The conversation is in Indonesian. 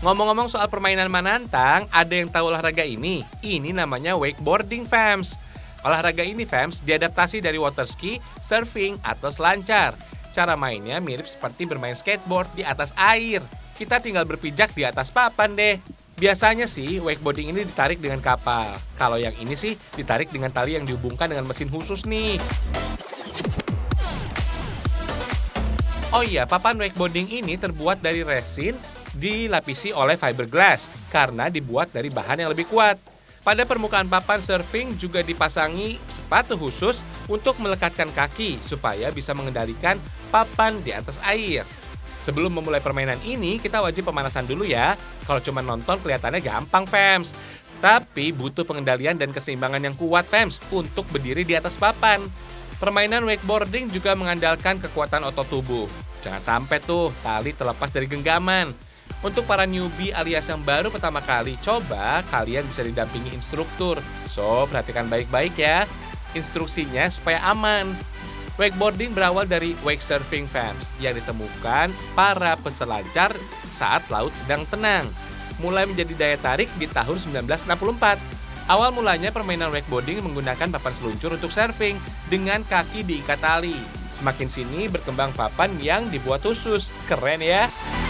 Ngomong-ngomong soal permainan menantang, ada yang tahu olahraga ini? Ini namanya wakeboarding, fams. Olahraga ini, fams, diadaptasi dari water ski, surfing, atau selancar. Cara mainnya mirip seperti bermain skateboard di atas air. Kita tinggal berpijak di atas papan deh. Biasanya sih wakeboarding ini ditarik dengan kapal. Kalau yang ini sih ditarik dengan tali yang dihubungkan dengan mesin khusus nih. Oh iya, papan wakeboarding ini terbuat dari resin, dilapisi oleh fiberglass karena dibuat dari bahan yang lebih kuat. Pada permukaan papan surfing juga dipasangi sepatu khusus untuk melekatkan kaki supaya bisa mengendalikan papan di atas air. Sebelum memulai permainan ini, kita wajib pemanasan dulu ya. Kalau cuma nonton kelihatannya gampang, fams. Tapi butuh pengendalian dan keseimbangan yang kuat, fams, untuk berdiri di atas papan. Permainan wakeboarding juga mengandalkan kekuatan otot tubuh. Jangan sampai tuh tali terlepas dari genggaman. Untuk para newbie alias yang baru pertama kali coba, kalian bisa didampingi instruktur. So, perhatikan baik-baik ya instruksinya supaya aman. Wakeboarding berawal dari wake surfing, fams, yang ditemukan para peselancar saat laut sedang tenang. Mulai menjadi daya tarik di tahun 1964. Awal mulanya permainan wakeboarding menggunakan papan seluncur untuk surfing dengan kaki diikat tali. Semakin sini berkembang papan yang dibuat khusus. Keren ya?